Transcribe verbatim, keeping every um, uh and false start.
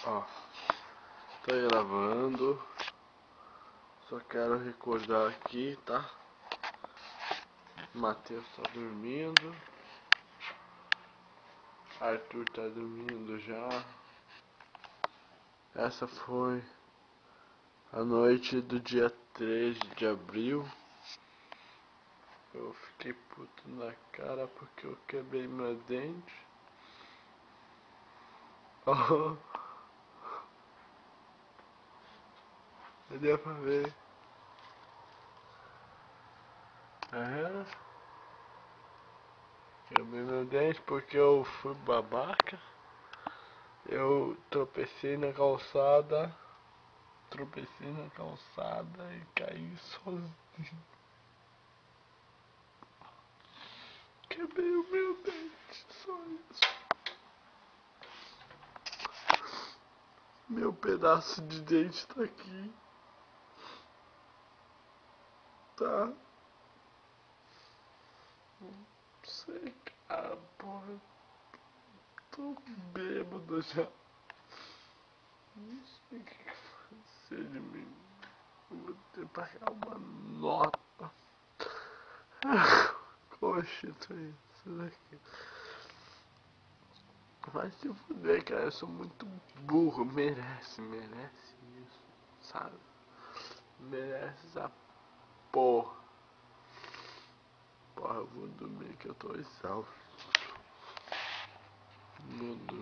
Ó, tô gravando. Só quero recordar aqui, tá? Matheus tá dormindo. Arthur tá dormindo já. Essa foi a noite do dia treze de abril. Eu fiquei puto na cara porque eu quebrei meu dente. Oh, deu pra ver. É. Quebrei meu dente porque eu fui babaca. Eu tropecei na calçada. Tropecei na calçada e caí sozinho. Quebrei o meu dente, só isso. Meu pedaço de dente tá aqui. Tá? Não sei, cara, porra. Tô bêbado já. Não sei o que que vai ser de mim. Eu vou ter que pagar uma nota. Poxa, isso aí, isso daqui. Vai se fuder, cara, eu sou muito burro, merece, merece isso, sabe? Merece essa porra. Porra, eu vou dormir que eu tô exausto. Vou dormir.